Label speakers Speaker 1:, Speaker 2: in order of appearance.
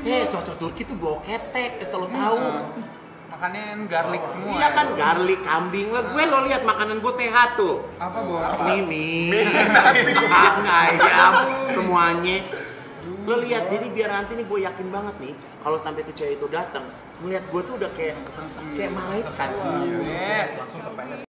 Speaker 1: cocok Turki tuh bawa ketek, selalu tahu.
Speaker 2: Makannya garlic semua.
Speaker 1: Iya kan, garlic, kambing lah. Gue lo lihat makanan gue sehat tuh.
Speaker 3: Apa, Bo?
Speaker 1: Mie, nasi, ayam, semuanya. Lo lihat, jadi biar nanti nih gue yakin banget nih, kalau sampai tuh cewek itu datang, melihat gue tuh udah kayak malaikat.
Speaker 2: Yes.